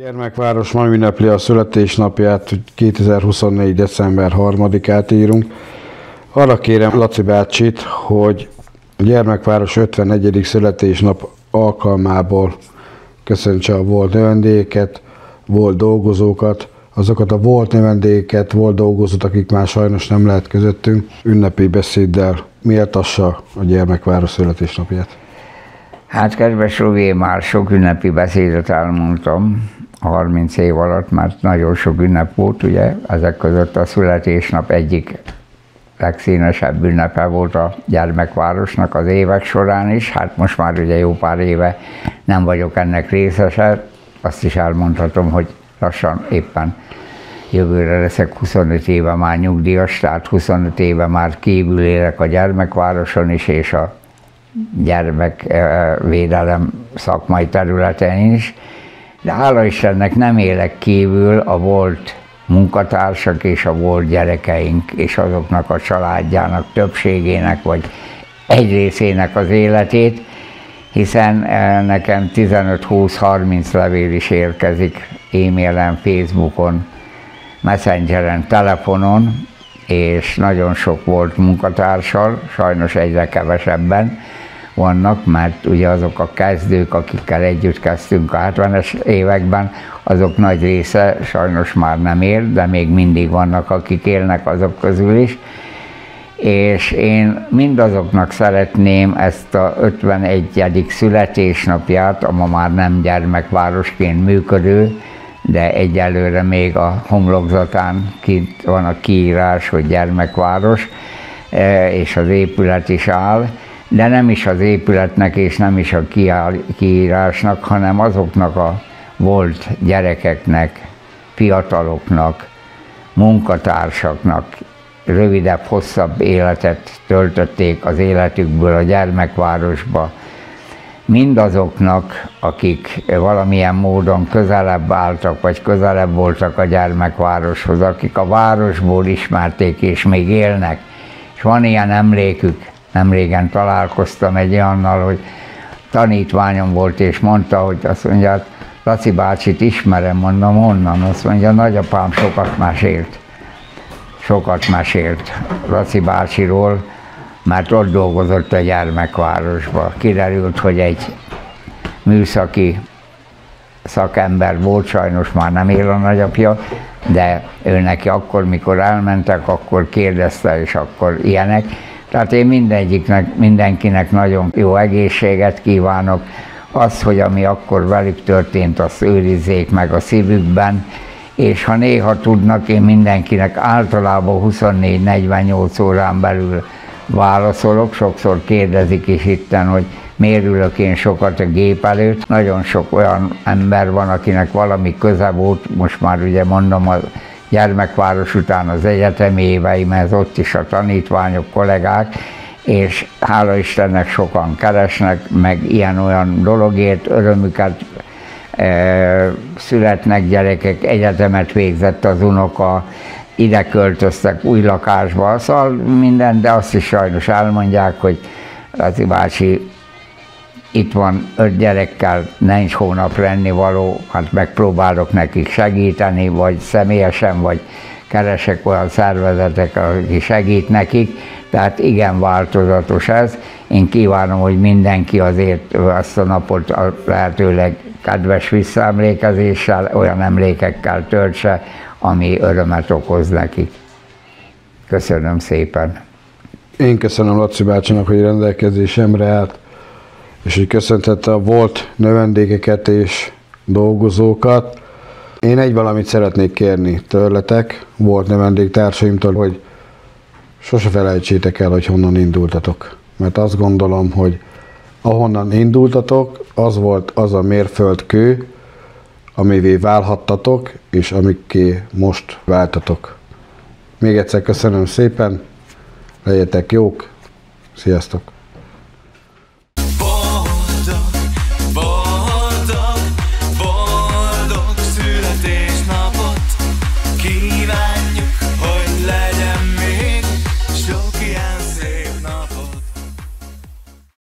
Gyermekváros ma ünnepli a születésnapját, 2024. december 3-át írunk. Arra kérem Laci bácsit, hogy a Gyermekváros 51. születésnap alkalmából köszöntse a volt növendéket, volt dolgozókat, azokat a volt növendéket, volt dolgozót, akik már sajnos nem lehet közöttünk, ünnepi beszéddel méltassa a Gyermekváros születésnapját. Hát kedves Robi, már sok ünnepi beszédet elmondtam a 30 év alatt, mert nagyon sok ünnep volt, ugye, ezek között a születésnap egyik legszínesebb ünnepe volt a Gyermekvárosnak az évek során is. Hát most már ugye jó pár éve nem vagyok ennek részese, azt is elmondhatom, hogy lassan éppen jövőre leszek 25 éve már nyugdíjas, tehát 25 éve már kívül élek a Gyermekvároson is, és a gyermekvédelem szakmai területen is, de hála Istennek nem élek kívül a volt munkatársak és a volt gyerekeink és azoknak a családjának többségének vagy egy részének az életét, hiszen nekem 15-20-30 levél is érkezik e-mailen, Facebookon, Messengeren, telefonon, és nagyon sok volt munkatársal, sajnos egyre kevesebben vannak, mert ugye azok a kezdők, akikkel együtt kezdtünk a 70-es években, azok nagy része sajnos már nem él, de még mindig vannak, akik élnek azok közül is. És én mindazoknak szeretném ezt a 51. születésnapját, a ma már nem gyermekvárosként működő, de egyelőre még a homlokzatán kint van a kiírás, hogy Gyermekváros, és az épület is áll, de nem is az épületnek és nem is a kiírásnak, hanem azoknak a volt gyerekeknek, fiataloknak, munkatársaknak rövidebb, hosszabb életet töltötték az életükből a Gyermekvárosba, mindazoknak, akik valamilyen módon közelebb álltak, vagy közelebb voltak a Gyermekvároshoz, akik a városból ismerték és még élnek, és van ilyen emlékük. Nemrégen találkoztam egy olyannal, hogy tanítványom volt, és mondta, hogy azt mondja, Laci bácsit ismerem, mondom, honnan? Azt mondja, nagyapám sokat mesélt Laci bácsiról, mert ott dolgozott a Gyermekvárosban. Kiderült, hogy egy műszaki szakember volt, sajnos már nem él a nagyapja, de ő neki akkor, mikor elmentek, akkor kérdezte, és akkor ilyenek. Tehát én mindenkinek nagyon jó egészséget kívánok. Az, hogy ami akkor velük történt, azt őrizzék meg a szívükben, és ha néha tudnak, én mindenkinek általában 24-48 órán belül válaszolok, sokszor kérdezik is itten, hogy miért ülök én sokat a gép előtt. Nagyon sok olyan ember van, akinek valami köze volt, most már ugye mondom, a Gyermekváros után az egyetemi éveim, ez ott is a tanítványok, kollégák, és hála Istennek sokan keresnek, meg ilyen-olyan dologért örömüket, születnek gyerekek, egyetemet végzett az unoka, ide költöztek új lakásba, szóval minden, de azt is sajnos elmondják, hogy Laci bácsi itt van 5 gyerekkel, nincs hónapra ennivaló, hát megpróbálok nekik segíteni, vagy személyesen, vagy keresek olyan szervezetek, aki segít nekik, tehát igen változatos ez. Én kívánom, hogy mindenki azért azt a napot a lehetőleg kedves visszaemlékezéssel, olyan emlékekkel töltse, ami örömet okoz nekik. Köszönöm szépen. Én köszönöm Laci bácsinak, hogy rendelkezésemre állt, és hogy köszöntette a volt növendékeket és dolgozókat. Én egy valamit szeretnék kérni tőletek, volt növendéktársaimtól, hogy sose felejtsétek el, hogy honnan indultatok. Mert azt gondolom, hogy ahonnan indultatok, az volt az a mérföldkő, amivé válhattatok, és amikké most váltatok. Még egyszer köszönöm szépen, legyetek jók, sziasztok!